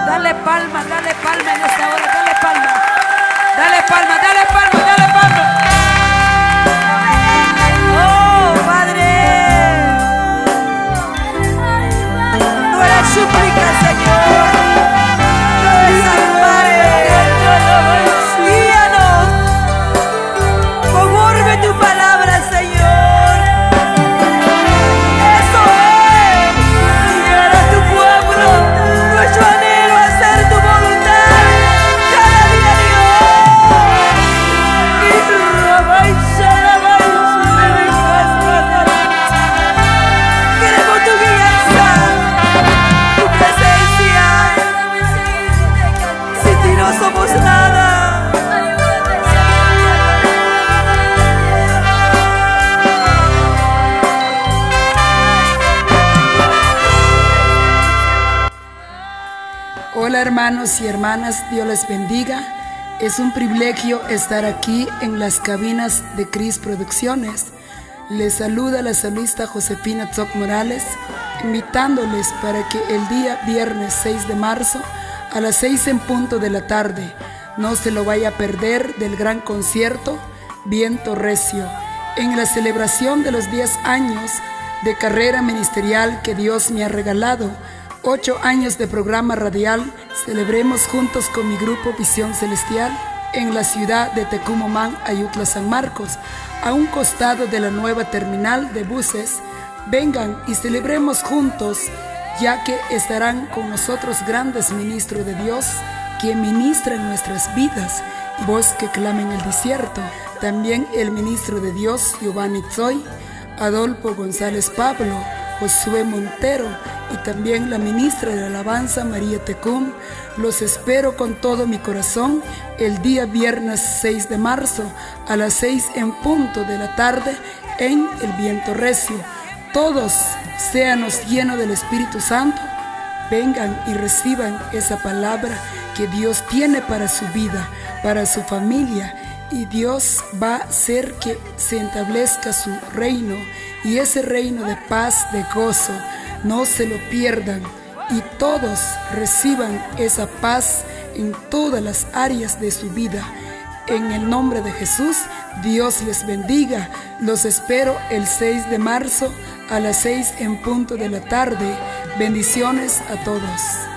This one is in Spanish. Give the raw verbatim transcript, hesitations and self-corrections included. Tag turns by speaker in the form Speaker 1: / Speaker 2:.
Speaker 1: Dale palma, dale palma en esta hora, dale palma. Dale palma, dale palma, dale palma. Oh, Padre. Nuestra súplica, Señor. No desampares, Señor. Guíanos. Conforme tu palabra, Señor. Eso es. Guiar a tu pueblo. Nuestro anhelo es hacer tu voluntad. Cada día, Dios. Y tu rabaisha, queremos tu guianza, tu presencia. Sin ti no somos nada.
Speaker 2: Hola hermanos y hermanas, Dios les bendiga. Es un privilegio estar aquí en las cabinas de Cris Producciones. Les saluda la saludista Josefina Tzoc Morales, invitándoles para que el día viernes seis de marzo a las seis en punto de la tarde no se lo vaya a perder del gran concierto Viento Recio, en la celebración de los diez años de carrera ministerial que Dios me ha regalado. Ocho años de programa radial, celebremos juntos con mi grupo Visión Celestial en la ciudad de Tecumumán, Ayutla, San Marcos, a un costado de la nueva terminal de buses. Vengan y celebremos juntos, ya que estarán con nosotros grandes ministros de Dios que ministran nuestras vidas, voz que clama en el desierto. También el ministro de Dios, Giovanni Tzoy, Adolfo González Pablo, Josué Montero y también la ministra de la alabanza María Tecum. Los espero con todo mi corazón el día viernes seis de marzo a las seis en punto de la tarde en el Viento Recio. Todos séanos llenos del Espíritu Santo. Vengan y reciban esa palabra que Dios tiene para su vida, para su familia, y Dios va a hacer que se establezca su reino, y ese reino de paz, de gozo. No se lo pierdan y todos reciban esa paz en todas las áreas de su vida. En el nombre de Jesús, Dios les bendiga. Los espero el seis de marzo a las seis en punto de la tarde. Bendiciones a todos.